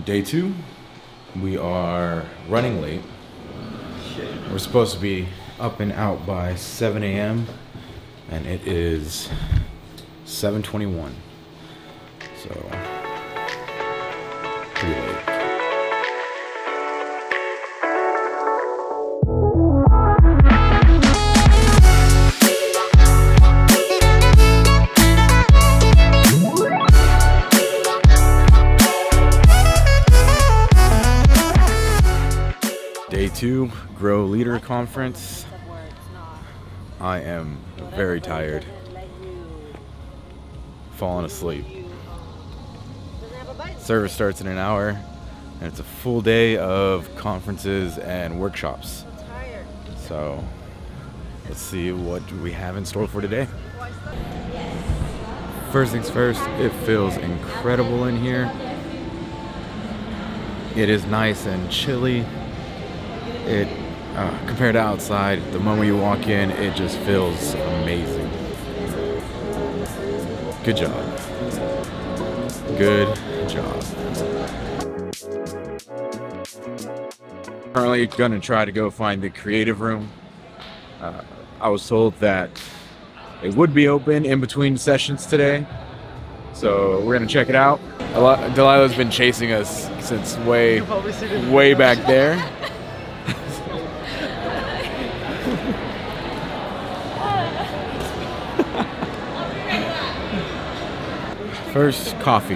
Day 2, we are running late. We're supposed to be up and out by 7 a.m. and it is 7:21. So, pretty late. Day 2, Grow Leader Conference. I am very tired. Falling asleep. Service starts in an hour, and it's a full day of conferences and workshops. So, let's see what we have in store for today. First things first, it feels incredible in here. It is nice and chilly. Compared to outside, the moment you walk in, it just feels amazing. Good job. Good job. Currently gonna try to go find the creative room. I was told that it would be open in between sessions today, so we're gonna check it out. Delilah's been chasing us since way back there. First, coffee.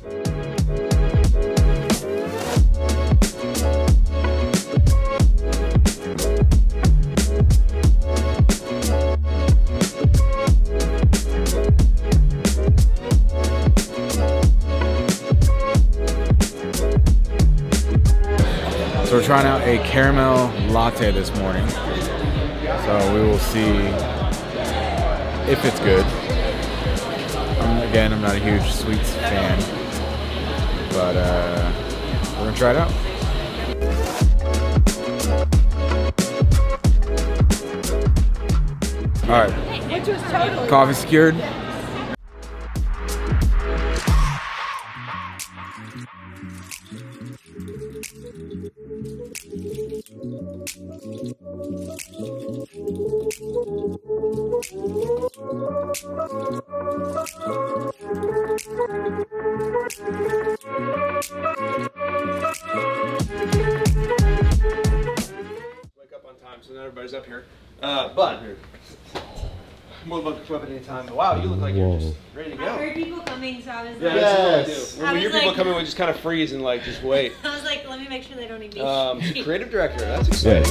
So we're trying out a caramel latte this morning. So we will see if it's good. Again, I'm not a huge sweets fan, but we're gonna try it out. All right, coffee secured. Wake up on time, so not everybody's up here. But more than welcome at any time. Wow, you look like you're just ready to go. I heard people coming, so I was Yeah, like, that's what we do. When we hear people like- coming, we just kind of freeze and like just wait. I was like, let me make sure they don't need me. Creative director, that's exciting.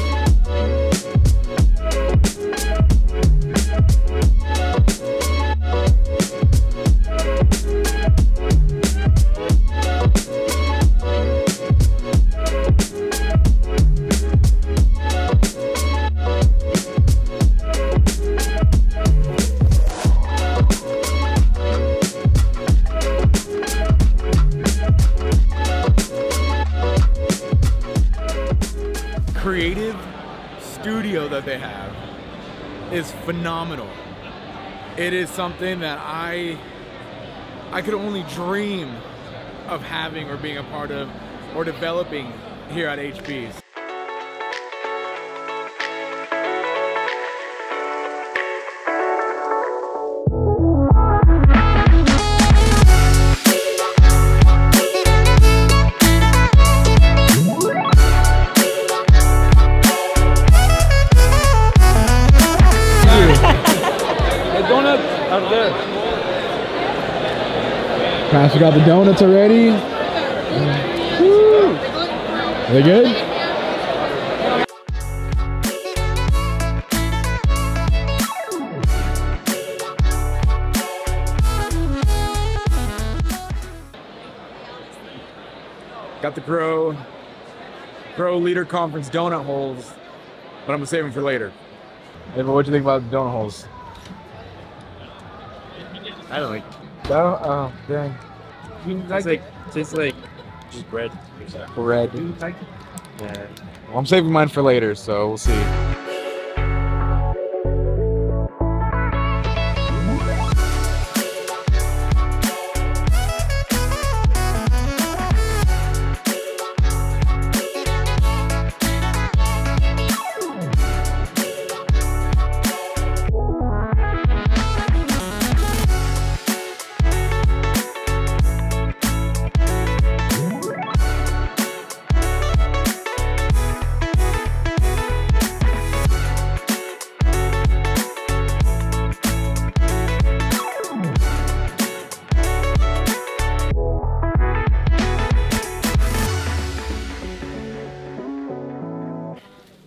Creative studio that they have is phenomenal. It is something that I could only dream of having or being a part of or developing here at HB's. Out there. Pastor got the donuts already. Woo. Are they good? Got the Grow Leader Conference donut holes, but I'm gonna save them for later. Hey, but what'd you think about the donut holes? I don't like. Oh, dang. Tastes like just bread. Bread. Yeah. Well, I'm saving mine for later, so we'll see.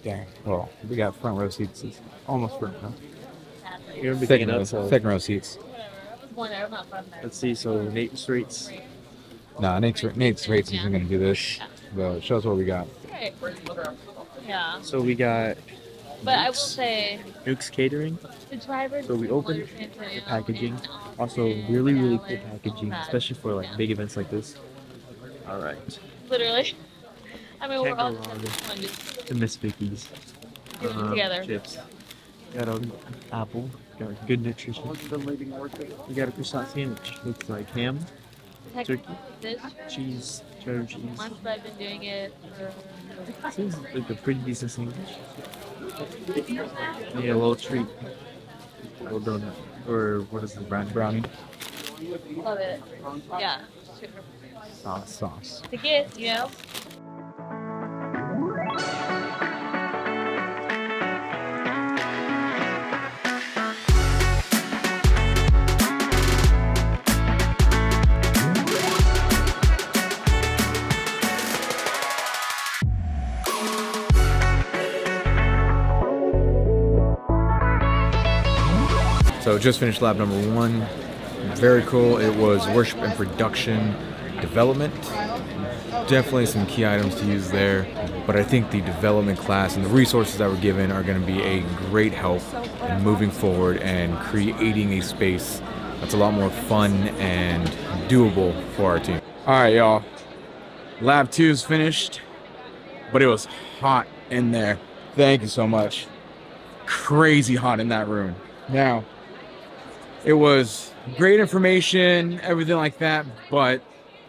Dang. Well, we got front row seats. It's almost front row. You're gonna be Second picking row, up, so second row seats. let's see. So Nate Straits. Nah, Nate's rates isn't gonna do this. But show us what we got. Yeah, So we got but I will say Nuke's Catering. the driver. So we opened the packaging. Also, really, really cool packaging, especially for like big events like this. All right. Literally. I mean, we're Can't all go wrong just one, just The Miss Vickies. doing it together. Chips. Got an apple. Got good nutrition. We got a croissant sandwich. Looks like ham, Technically, this cheese, cheddar cheese. month, but I've been doing it for Seems like a pretty decent sandwich. Yeah, a little treat. A little donut. Or what is the brownie? Brownie. love it. Yeah, super. Sauce. To get, you know. So just finished lab number 1. Very cool. It was worship and production development. Definitely some key items to use there, but I think the development class and the resources that were given are going to be a great help in moving forward and creating a space that's a lot more fun and doable for our team. All right, y'all. Lab 2 is finished, but it was hot in there. Thank you so much. Crazy hot in that room. Now, it was great information, everything like that, but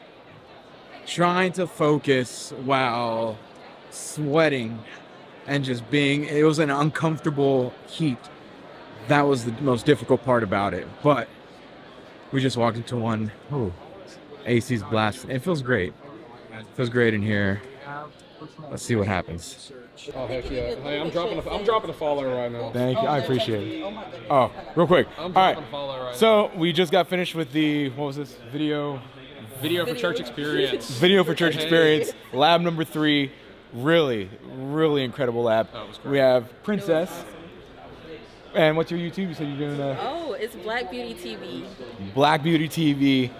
trying to focus while sweating and just being, it was an uncomfortable heat. That was the most difficult part about it. But we just walked into one. Oh, AC's blast. It feels great. It feels great in here. Let's see what happens. Oh heck yeah! Hey, I'm dropping a follow right now. Thank you. I appreciate it. Oh, real quick. All right. So we just got finished with the, what was this? Video Video for church experience. Video for church experience. Lab number 3. Really, really incredible lab. Oh, it was great. We have Princess. And what's your YouTube? You said you're doing Oh, it's Black Beauty TV. Black Beauty TV.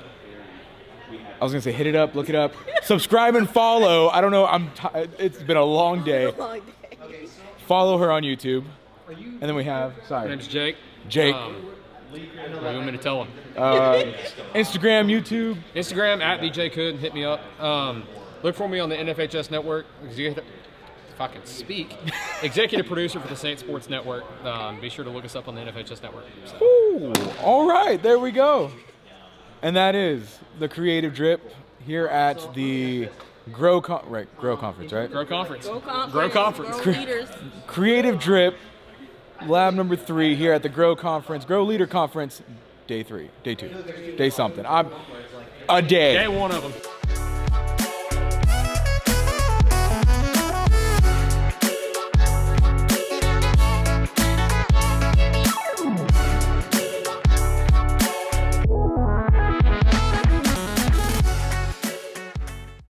I was gonna say hit it up, look it up, subscribe and follow. I don't know. It's been a long day. Follow her on YouTube, and then we have. My name's Jake. Jake. What do you want me to tell him? Instagram, YouTube. Instagram at DJ Could. Hit me up. Look for me on the NFHS network. If I can speak, executive producer for the Saint Sports Network. Be sure to look us up on the NFHS network. So. Ooh, all right, there we go. And that is the Creative Drip here at the Grow Conference, right? Grow Conference. Grow Conference. Grow Conference. Grow Leaders. Creative Drip, lab number 3 here at the Grow Conference, Grow Leader Conference, day 2, day something. A day. Day one of them.